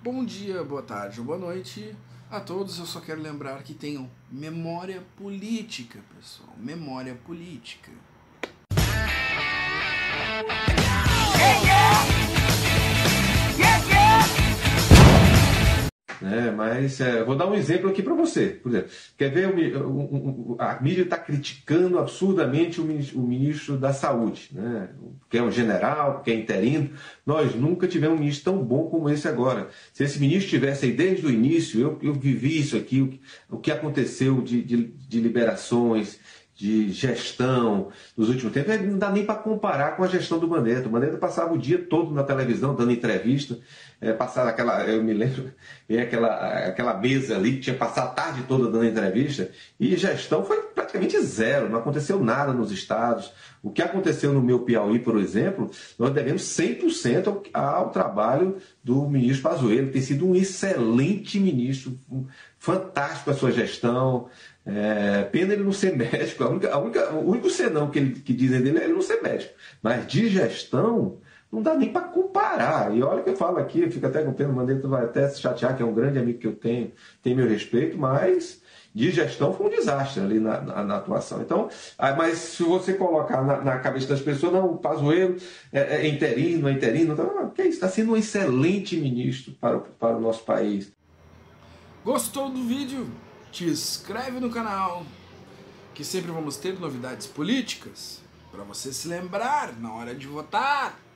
Bom dia, boa tarde ou boa noite a todos. Eu só quero lembrar que tenham memória política, pessoal. Memória política. Mas vou dar um exemplo aqui para você. Por exemplo, quer ver a mídia está criticando absurdamente o ministro da Saúde, né? Que é um general, que é interino. Nós nunca tivemos um ministro tão bom como esse agora. Se esse ministro estivesse aí desde o início, eu vivi isso aqui, o que aconteceu de liberações, de gestão nos últimos tempos, não dá nem para comparar com a gestão do Mandetta. O Mandetta passava o dia todo na televisão dando entrevista, passava eu me lembro, aquela mesa ali que tinha passado a tarde toda dando entrevista, e gestão foi praticamente zero, não aconteceu nada nos estados. O que aconteceu no meu Piauí, por exemplo, nós devemos 100% ao trabalho do ministro Pazuello, que tem sido um excelente ministro, fantástico a sua gestão. Pena ele não ser médico. O único senão que dizem dele é ele não ser médico. Mas de gestão, não dá nem para comparar. E olha que eu falo aqui, eu fico até com pena, o Mandetta vai até se chatear, que é um grande amigo que eu tenho, tem meu respeito, mas de gestão foi um desastre ali na atuação. Então, mas se você colocar na cabeça das pessoas, não, o Pazuello é interino, então, que é isso? Está sendo um excelente ministro para o nosso país. Gostou do vídeo? Te inscreve no canal, que sempre vamos ter novidades políticas para você se lembrar na hora de votar.